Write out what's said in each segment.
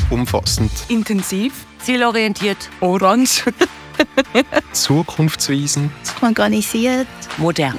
umfassend. Intensiv. Zielorientiert. Orange. Zukunftsweisend. Organisiert. Modern.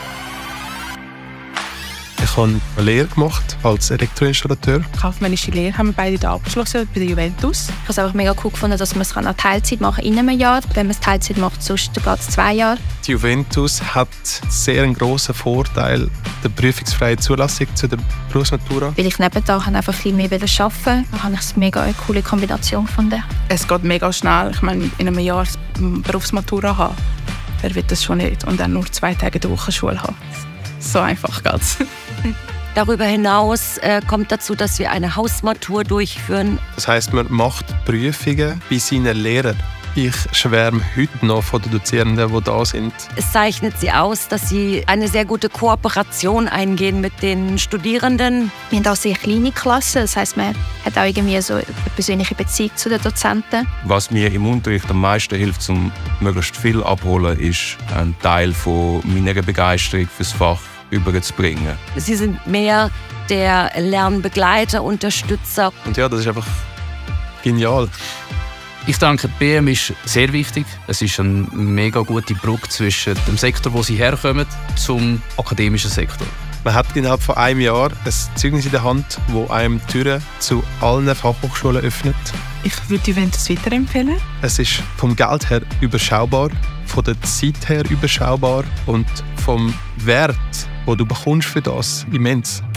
Ich habe eine Lehre gemacht als Elektroinstallateur. Kaufmännische Lehre haben wir beide da abgeschlossen bei der Juventus. Ich habe es einfach mega cool gefunden, dass man es an Teilzeit machen kann in einem Jahr. Wenn man es Teilzeit macht, sonst geht es 2 Jahre. Die Juventus hat sehr einen grossen Vorteil, der prüfungsfreie Zulassung zu der Berufsmatura. Weil ich nebenbei einfach viel mehr arbeiten wollte, habe ich es mega eine coole Kombination gefunden. Es geht mega schnell. Ich meine, in einem Jahr Berufsmatura haben, wer will das schon nicht? Und dann nur 2 Tage in der Woche Schule haben. So einfach geht's. Darüber hinaus kommt dazu, dass wir eine Hausmatur durchführen. Das heisst, man macht Prüfungen bei seinen Lehrern. Ich schwärme heute noch von den Dozierenden, die da sind. Es zeichnet sie aus, dass sie eine sehr gute Kooperation eingehen mit den Studierenden. Wir haben auch sehr kleine Klassen, das heisst, man hat auch irgendwie so eine persönliche Beziehung zu den Dozenten. Was mir im Unterricht am meisten hilft, um möglichst viel abzuholen, ist ein Teil von meiner Begeisterung fürs Fach überzubringen. Sie sind mehr der Lernbegleiter, Unterstützer. Und ja, das ist einfach genial. Ich denke, die BM ist sehr wichtig. Es ist eine mega gute Brücke zwischen dem Sektor, wo sie herkommen, zum akademischen Sektor. Man hat innerhalb von einem Jahr ein Zeugnis in der Hand, das einem die Türen zu allen Fachhochschulen öffnet. Ich würde die Juventus weiterempfehlen. Es ist vom Geld her überschaubar, von der Zeit her überschaubar und vom Wert, den du bekommst für das, immens.